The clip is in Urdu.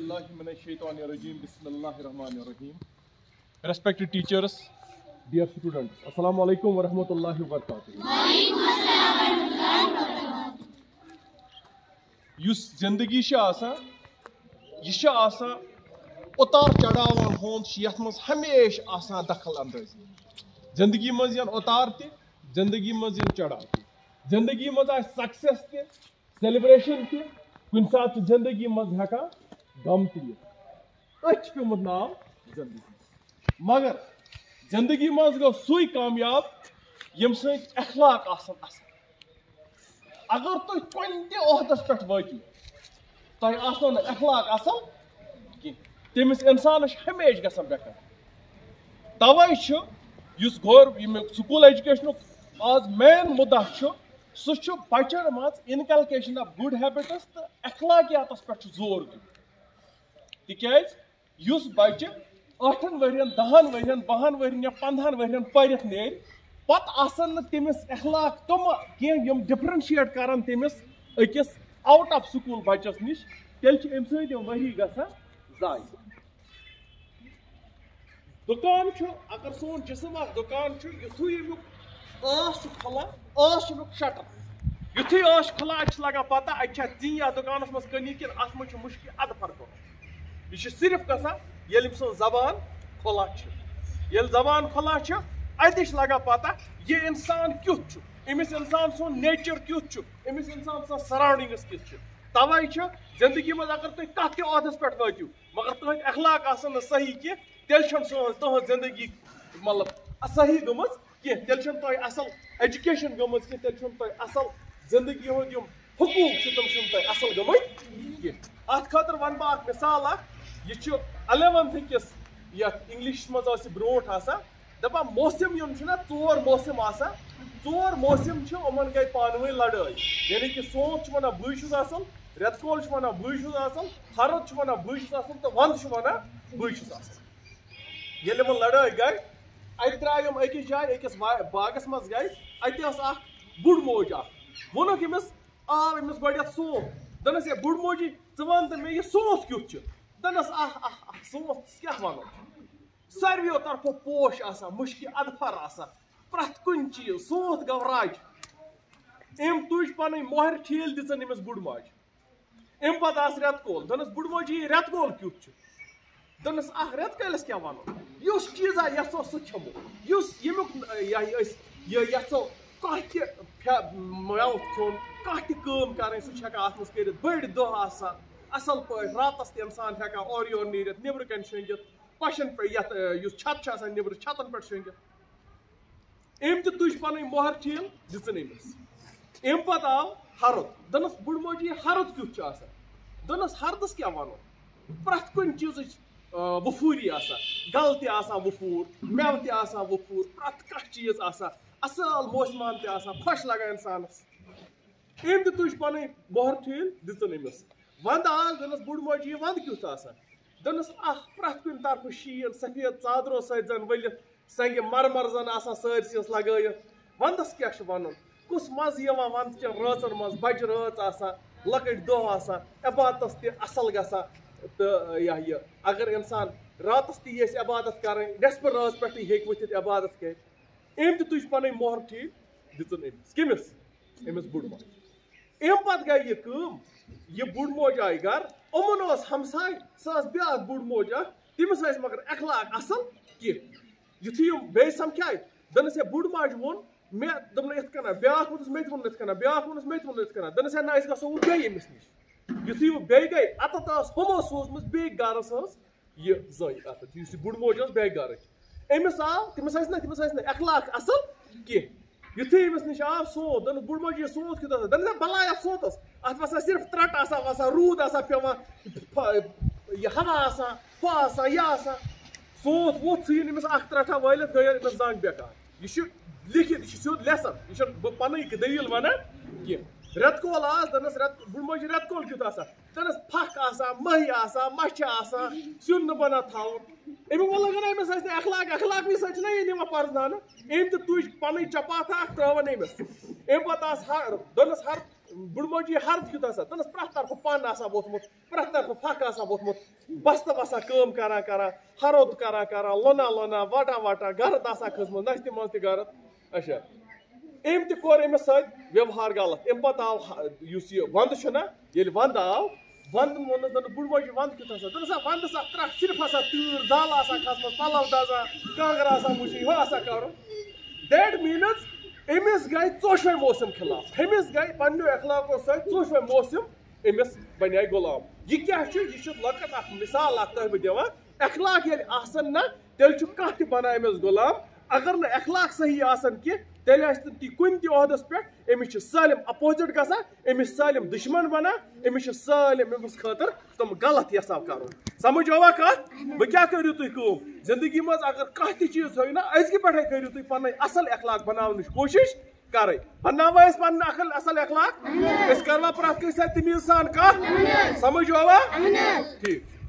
billahi minash shaitanir rajim. Bismillahir rahmanir rahim. Respected teachers, dear students, assalamu alaikum wa rahmatullahi wa barakatuh. Wa alaikum assalam wa rahmatullahi wa barakatuh. Yus zindagi cha asan, ye cha asan utar chadawan hond yat mans hamesh asan dakhal andazi. Zindagi mans yan utar te, zindagi mans yan chadaw te. Zindagi mans ay success te, celebration te, kun saat zindagi mans heka gam te. Ach pe mud naam zindagi. Magar zindagi mans go sui kamyab yem se akhlaq asan asan. Agar tu konte ohdas pet vati toy asan akhlaq asan ki temis insan hamesh gasan bekar tawai chu yus gor school education az main mudda chu su chu bachar maz inculcation of good habits ta akhlaqiyatas pet zor tikayz yus bacha 8 ورین 10 ورین 12 ورین یا 15 ورین پرت نیر پت آسن تمس اخلاق تم کی یم ڈفرنشیٹ کران تمس اکس آؤٹ آف سکول بچس نش تیل چھ ام سۭتۍ یم ؤری گژھان ضایع دکان چھ اگر سون جسم اکھ دکان چھ یتھُے یمیُک آس چھ کھلان آس چھ امیُک شٹر یتھُے آس کھلان اَتہِ چھِ لگان پتہ اَتہِ چھا ژی یا دکانس منٛز کٔنی کِنہٕ اتھ منٛز چھُ مُشکہِ ادٕ فرق یہ چھُ صرف گژھان ییٚلہِ أمۍ سٕنٛز زبان کھُلا چھِ ییٚلہِ زبان کھُلا چھِ اَتہِ چھِ لگان پتہ یہِ اِنسان کیُتھ چھُ أمِس اِنسان سُنٛد نیچر کیُتھ چھُ أمِس اِنسان سٕنٛز سراوڈِنٛگٕس کِژھ چھِ تَوَے چھِ زندگی منٛز اگر تُہۍ کتھ تہِ عہدس پٮ۪ٹھ وٲتِو مگر تُہنٛدۍ اخلاق آسن نہٕ صحیح کینٛہہ تیٚلہِ چھَنہٕ تُہنٛز زندگی مطلب صحیح گٔمٕژ کینٛہہ تیٚلہِ چھَنہٕ تۄہہِ اصل ایجوکیشن گٔمٕژ کینٛہہ تیٚلہِ چھُنہٕ تۄہہِ اصل زندگی ہُنٛد یِم حقوٗق چھِ تِم چھِنہٕ تۄہہِ اصل گٔمٕتۍ کینٛہہ اتھ خٲطرٕ ونہٕ بہٕ اکھ مثال اکھ یہِ چھُ 11th کِس یتھ انگلش منٛز ٲس یہِ برونٛٹھ آسان دپان موسم یِم چھِنہ 4 موسم آسان 4 موسم چھِ یِمن گٔے پانہٕ ؤنۍ لڑٲے یعنی کہِ سونٛت چھُ ونان بٕے چھُس اصل رٮ۪تہٕ کول چھُ ونان بٕے چھُس اصل ہرُد چھُ ونان بٕے چھُس اصل تہٕ ونٛدٕ چھُ ونان بٕے چھُس اصل ییٚلہِ یِمن لڑٲے گٔے اتہِ درٛاے یِم أکِس جایہِ أکِس باغس منٛز گٔے اتہِ ٲس اکھ بُڈ موج اکھ ووٚنُکھ أمِس آو أمِس گۄڈنٮ۪تھ سونٛت دوٚپنس ہے بُڈ موجی ژٕ وَن تہٕ مےٚ یہِ سونٛت کیُتھ چھُ دوٚپنس سونٛت کیٛاہ وَنو ساروِیو طرفو پوش آسان مُشکہِ ادفر آسان پرٛٮ۪تھ کُنہِ چیٖز سونٛت گوٚو راج أمۍ تُج پنٕنۍ مۄہر ٹھیٖل دِژٕن أمِس بُڈٕ ماجہِ امہِ پتہٕ آس رٮ۪تہٕ کول دوٚپنس بُڈٕ موجی یہِ رٮ۪تہٕ کول کیُتھ چھُ دوٚپنس رٮ۪تہٕ کٲلِس کیٛاہ وَنو یُس چیٖزا یژھو سُہ کھٮ۪مو یُس ییٚمیُک أسۍ یژھو کانٛہہ تہِ مٮ۪وٕ کھیوٚن کانٛہہ تہِ کٲم کرٕنۍ سُہ چھِ ہٮ۪کان اتھ منٛز کٔرِتھ بٔڑۍ دۄہ آسان اصل پٲٹھۍ راتس تہِ انسان ہٮ۪کان اورٕ یورٕ نیٖرِتھ نیبرٕ کنۍ شۄنٛگِتھ پشن پٮ۪ٹھ یتھ یُس چھت چھُ آسان نیبرٕ چھتن پٮ۪ٹھ شۄنٛگِتھ أمۍ تہِ تُج پنٕنۍ مۄہر ٹھیٖل دِژٕن أمِس امہِ پتہٕ آو ہرُد دوٚپنس بُڈٕ موجی یہِ ہرُد کیُتھ چھُ آسان دوٚپنس ہردس کیٛاہ وَنو پرٛٮ۪تھ کُنہِ چیٖزٕچ وفوٗری آسان گل تہِ آسان وفوٗر مٮ۪وٕ تہِ آسان وفوٗر پرٛٮ۪تھ کانٛہہ چیٖز آسان اصل موسمان تہِ آسان خۄش لگان انسانس أمۍ تہِ تُج پنٕنۍ مۄہر ٹھیٖل دِژٕن أمِس ونٛدٕ آو دوٚپنس بُڈٕ موجی یہِ ونٛدٕ کیُتھ آسان دوٚپنس پرٛٮ۪تھ کُنہِ طرفہٕ شیٖن سفید ژادرو سۭتۍ زن ؤلِتھ سنگہِ مرمر زن آسان سٲرسٕے لگٲیِتھ ونٛدس کیٛاہ چھُ ونُن کُس مزٕ یِوان ونٛدٕ چٮ۪ن رٲژن منٛز بجہِ رٲژ آسان لۄکٕٹۍ دۄہ آسان عبادتس تہِ اصل گژھان تہٕ یہِ اگر انسان راتس تہِ یژھِ عبادت کرٕنۍ نٮ۪صفہٕ رٲژ پٮ۪ٹھٕے ہیٚکہِ ؤتھِتھ عبادت کٔرِتھ أمۍ تہِ تُج پنٕنۍ مۄہر ٹھیٖل دِژٕن أمِس کٔمِس أمِس بُڈٕ موج امہِ پتہٕ گٔے یہِ کٲم یہِ بُڈ موج آیہِ گرٕ یِمن اوس ہمساے سۄ ٲس بیٛاکھ بُڈ موج اکھ تٔمِس ٲسۍ مگر اخلاق اصل کینٛہہ یُتھُے یِم بیٚیہِ سمکھاے دوٚپنس ہے بُڈٕ ماجہِ ووٚن مےٚ دوٚپُن یِتھ کٔنۍ بیٛاکھ ووٚنُس مےٚ تہِ ووٚن یِتھ کٔنۍ بیٛاکھ ووٚنُس مےٚ تہِ ووٚن یِتھ کٔنۍ دوٚپنس ہے نہ أسۍ گژھو وۄنۍ بیٚیہِ أمِس نِش یُتھُے وۄنۍ بیٚیہِ گٔے اتتھ ٲس ہُمو سوٗزمٕژ بیٚیہِ گرس ٲس یہِ زٔنۍ اتتھ یُس یہِ بُڈ موج ٲس بیٚیہِ گرٕچ أمِس آو تٔمِس ٲسۍ نہٕ اخلاق اصل کینٛہہ یُتھُے أمِس نِش آو سونٛت دوٚپنس بُڈ موجی یہِ سونٛت کیُتھ آسان دوٚپنس ہے بلاے اتھ سونٛتس اتھ وسان صرف ترٛٹھ آسان وسان روٗد آسان پیٚوان یہِ ہوا آسان ہُہ آسان یہِ آسان سونٛت ووٚتھ ژھٕنِن أمِس اکھ ترٛٹھا وٲلِتھ گٔے أمِس زنٛگ بیکار یہِ چھُ لیکھِتھ یہِ چھُ سیوٚد لیسن یہِ چھُنہٕ بہٕ پنٕنۍ دٔلیٖل ونان کینٛہہ رٮ۪تہٕ کول آس دوٚپنس بُڈٕ موجی رٮ۪تہٕ کول کیُتھ آسان دوٚپنس پھکھ آسان مٔہۍ آسان مچھِ آسان سیُن نہٕ بنان تھاوُن أمۍ ووٚن اگر أمِس ٲسۍ نہٕ اخلاقی سۭتۍ چھِنہ یہِ نِوان پرزناونہٕ أمۍ تہِ تُج پنٕنۍ چپاتھا اکھ ترٛٲوٕن أمِس امہِ پتہٕ آس ہرُد دوٚپنس بڑموجی ہرد کیُتھ آسان تٔمِس پرٛٮ۪تھ طرفہٕ پن آسان ووٚتھمُت پرٛٮ۪تھ طرفہٕ پھکھ آسان ووٚتھمُت بستہٕ آسان کٲم کران ہرود کران لونان وٹان گرد آسان کھٔژمٕژ نستہِ منٛز تہِ گرد اچھا أمۍ تہِ کوٚر أمِس سۭتۍ ویوہار غلط اَمہِ پتہٕ آو یُس یہِ ونٛدٕ چھُنہ ییٚلہِ ونٛدٕ آو ونٛدٕ ووٚننس دپُن بُڈموجی ونٛدٕ کیُتھ آسان دوٚپنس ونٛدس آسان ترٛٹھ صرف آسان تۭر زل آسان کھسمٕژ پلو دزان کانٛگٕر آسان وٕچھِنۍ ہُہ آسان کرُن دیٹ میٖنٕز أمِس گٔے ژۄشوَے موسم خلاف أمِس گٔے پنٛنیو اخلاقو سۭتۍ ژۄشوَے موسم أمِس بنے غلام یہِ کیٛاہ چھُ یہِ چھُ لۄکٕٹ اکھ مثال اکھ تۄہہِ بہٕ دِوان اخلاق ییٚلہِ آسن نہ تیٚلہِ چھُ کانٛہہ تہِ بنان أمِس غلام اگر نہٕ اخلاق صحیح آسن کینٛہہ تیٚلہِ آسہِ نہٕ تہِ کُنہِ تہِ عہدس پٮ۪ٹھ أمِس چھِ سٲلِم اپوزِٹ گژھان أمِس سٲلِم دُشمن بنان أمِس چھِ سٲلِم أمِس خٲطرٕ تِم غلط یژھان کرُن سمجھ آوا کتھ بہٕ کیٛاہ کٔرِو تُہۍ کٲم زندگی منٛز اگر کانٛہہ تہِ چیٖز تھٲیِو نہ أزکہِ پٮ۪ٹھے کٔرِو تُہۍ پنٕنۍ اصل اخلاق بناونٕچ کوٗشش کرٕنۍ بناوا أسۍ پنٕنۍ اصل اخلاق أسۍ کروا پرٛٮ۪تھ کٲنٛسہِ سۭتۍ تمیٖز سان کتھ سمجھ آوا ٹھیٖک